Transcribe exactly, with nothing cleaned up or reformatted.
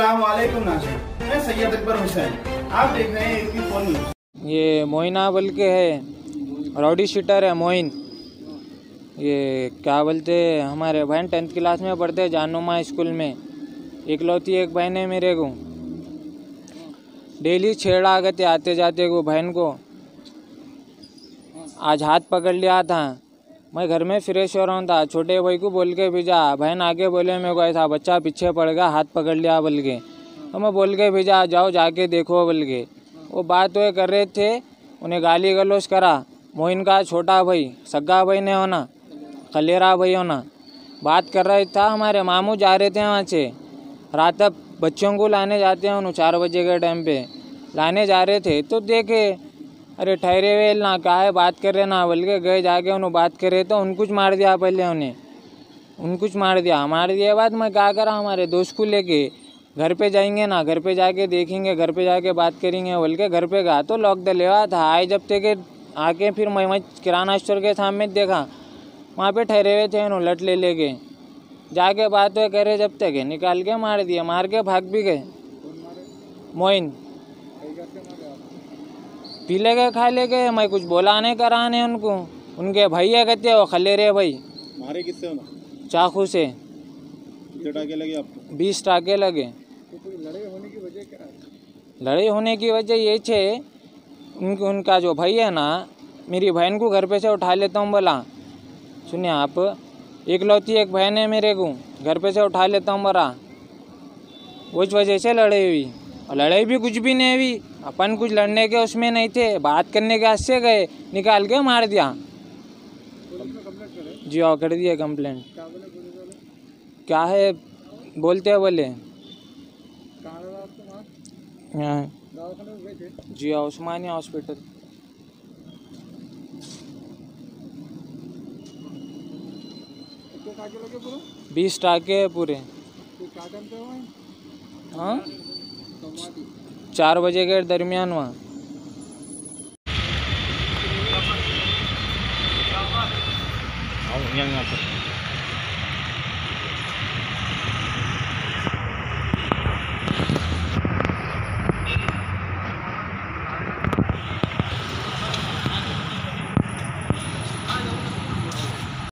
अस्सलाम वालेकुम नाज़रीन, मैं सैयद अकबर हुसैन, आप देख रहे हैं यूपी फोन न्यूज़। ये मोइना बोल के है, राउडी शीटर है मोइन। ये क्या बोलते हमारे बहन टेंथ क्लास में पढ़ते हैं जानुमा स्कूल में। इकलौती एक बहन है मेरे को, डेली छेड़ा करते आते जाते को बहन को। आज हाथ पकड़ लिया था, मैं घर में फ्रेश हो रहा हूँ था, छोटे भाई को बोल के भेजा। बहन आगे बोले मेरे को ऐसा बच्चा पीछे पड़ गया, हाथ पकड़ लिया बोल के। तो मैं बोल के भेजा जाओ जाके देखो बोल के। वो बात वो कर रहे थे, उन्हें गाली गलौज करा। मोइन का छोटा भाई, सग्गा भाई ने होना, खलेरा भाई होना, बात कर रहा था। हमारे मामू जा रहे थे वहाँ से, रात तक बच्चों को लाने जाते हैं उन्होंने चार बजे के टाइम पे लाने जा रहे थे। तो देखे अरे ठहरे हुए ना क्या है बात कर रहे ना बोल के गए, जाके उन्होंने बात कर रहे तो उनको कुछ मार दिया। पहले उन्हें उनको कुछ मार दिया मार दिया बाद मैं क्या करा, हमारे दोस्त को लेके घर पे जाएंगे ना, घर पे जाके देखेंगे, घर पे जाके बात करेंगे बोल के घर पे गया तो लॉक द लेवा था। आए जब तक आके फिर मैं मैं किराना स्टोर के सामने देखा, वहाँ पे ठहरे हुए थे उन्होंने लट ले लेके। जाके बात हुए करे जब तक निकाल के मार दिया, मार के भाग भी गए। मोइन पी ले गए खा ले गए, मैं कुछ बोला नहीं कराने उनको। उनके भैया कहते हो खलेरे भाई। मारे किससे होना? चाकू से। कितने टाके लगे आपको? बीस टाके लगे। तो लड़ाई होने की वजह क्या है? लड़ाई होने की वजह ये छे, उनके उनका जो भाई है ना, मेरी बहन को घर पे से उठा लेता हूँ बोला। सुनिए आप, इकलौती एक बहन है मेरे को, घर पे से उठा लेता हूँ बोला। उस वजह से लड़ाई हुई, और लड़ाई भी कुछ भी नहीं हुई। अपन कुछ लड़ने के उसमें नहीं थे, बात करने के हंससे गए, निकाल के मार दिया। जी हाँ कर दिया कंप्लेंट। क्या है बोलते हैं बोले यहाँ जी हाँ उस्मानिया हॉस्पिटल। बीस टाके पूरे। हाँ चार बजे के दरमियान वहाँ। यहाँ